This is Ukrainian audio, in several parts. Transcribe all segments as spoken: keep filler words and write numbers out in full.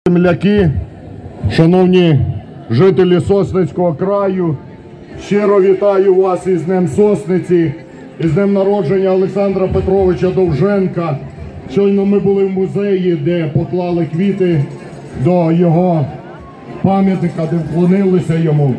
Земляки, шановні жителі Сосницького краю, щиро вітаю вас із Днем Сосниці, із Днем народження Олександра Петровича Довженка. Щойно ми були в музеї, де поклали квіти до його пам'ятника, де вклонилися йому.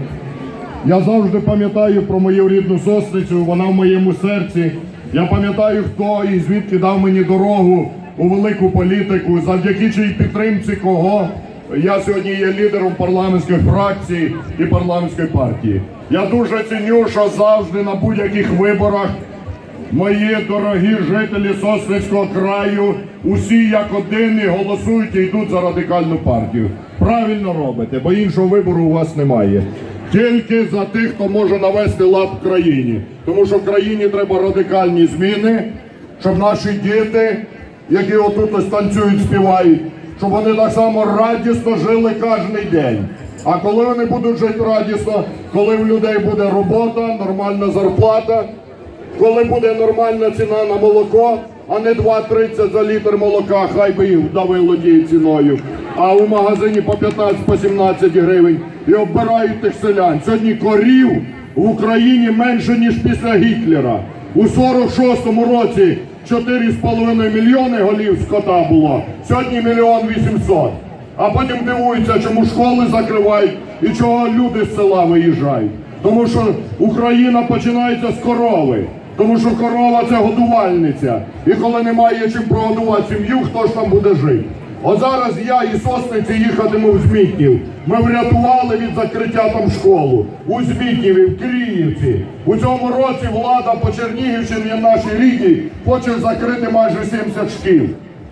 Я завжди пам'ятаю про мою рідну Сосницю, вона в моєму серці. Я пам'ятаю, хто і звідки дав мені дорогу у велику політику, завдяки чиїй підтримці кого я сьогодні є лідером парламентської фракції і парламентської партії. Я дуже ціню, що завжди на будь-яких виборах мої дорогі жителі Сосницького краю усі як один і голосують і йдуть за Радикальну партію. Правильно робите, бо іншого вибору у вас немає. Тільки за тих, хто може навести лад в країні. Тому що в країні треба радикальні зміни, щоб наші діти, які отут ось танцюють, співають, щоб вони так само радісно жили кожен день. А коли вони будуть жити радісно, коли в людей буде робота, нормальна зарплата, коли буде нормальна ціна на молоко, а не два тридцять за літр молока, хай би їх вдавило тією ціною, а у магазині по п'ятнадцять, по сімнадцять гривень, і оббирають тих селян. Сьогодні корів в Україні менше, ніж після Гітлера. У сорок шостому році чотири з половиною мільйони голів скота було, сьогодні мільйон вісімсот. А потім дивуються, чому школи закривають і чого люди з села виїжджають. Тому що Україна починається з корови. Тому що корова – це годувальниця. І коли немає чим прогодувати сім'ю, хто ж там буде жити? От зараз я із Сосниці їхатиму в Змітнів. Ми врятували від закриття там школу. У Змітніві, в Криївці. У цьому році влада по Чернігівщині, в нашій рідній, хоче закрити майже сімдесят шкіл.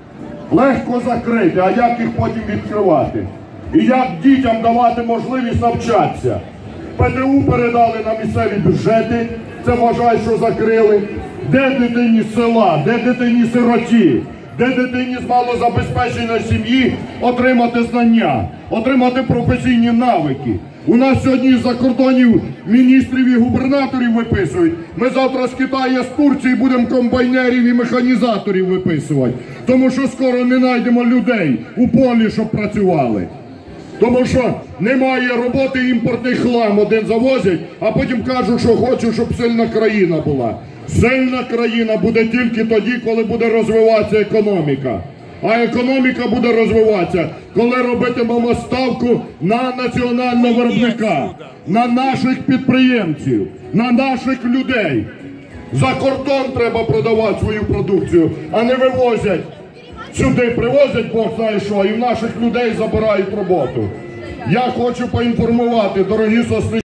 Легко закрити, а як їх потім відкривати? І як дітям давати можливість навчатися? ПТУ передали на місцеві бюджети, це вважають, що закрили. Де дитині з села, де дитині сироті, де дитині з малозабезпеченої сім'ї отримати знання, отримати професійні навики? У нас сьогодні з-за кордонів міністрів і губернаторів виписують. Ми завтра з Китаю, з Турції будемо комбайнерів і механізаторів виписувати. Тому що скоро не знайдемо людей у полі, щоб працювали. Тому що немає роботи, імпортний хлам один завозять, а потім кажуть, що хочуть, щоб сильна країна була. Сильна країна буде тільки тоді, коли буде розвиватися економіка. А економіка буде розвиватися, коли робитимемо ставку на національного виробника, на наших підприємців, на наших людей. За кордон треба продавати свою продукцію, а не вивозять. Сюди привозять, Бог знає що, і в наших людей забирають роботу. Я хочу поінформувати, дорогі сосни.